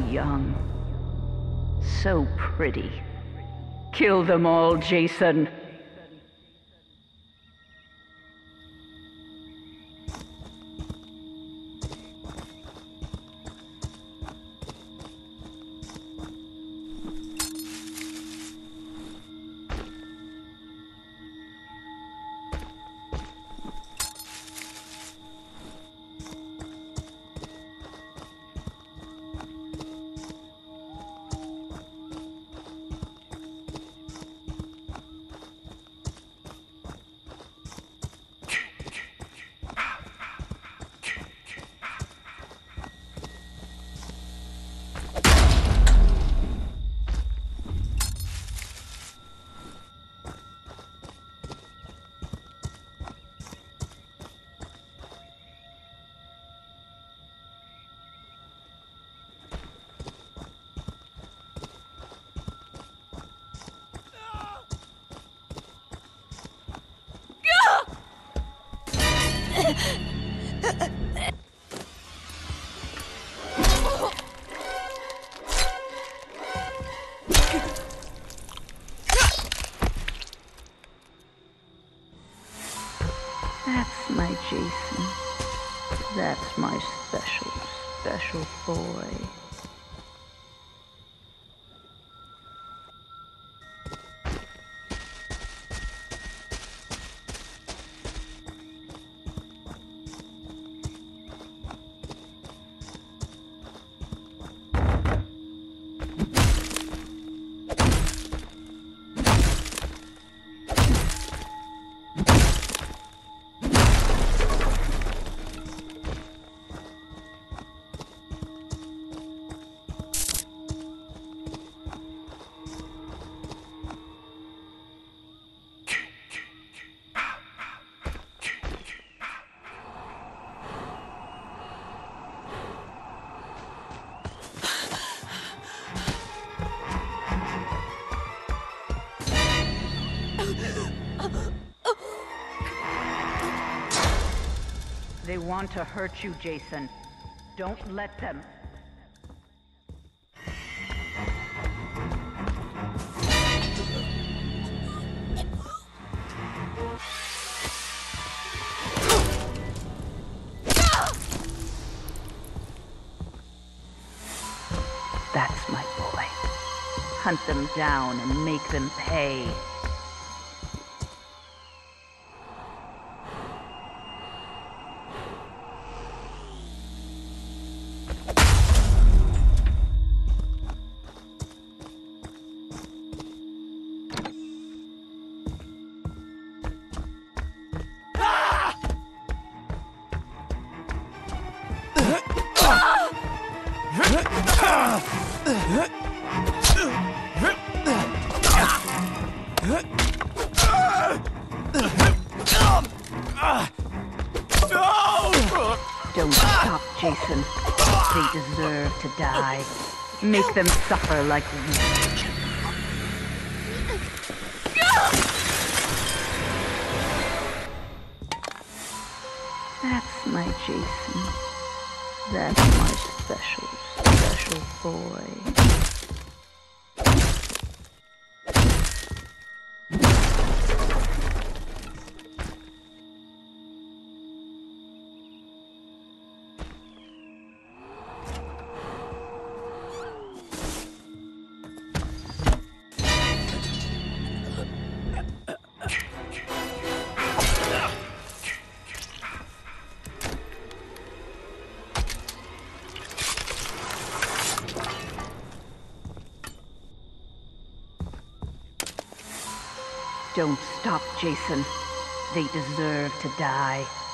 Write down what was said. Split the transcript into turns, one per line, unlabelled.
young. So pretty. Kill them all, Jason. That's my Jason. That's my special, special boy. They want to hurt you, Jason. Don't let them. That's my boy. Hunt them down and make them pay. Don't stop, Jason. They deserve to die. Make them suffer like we. That's my Jason. That's my special, special boy. Don't stop, Jason. They deserve to die.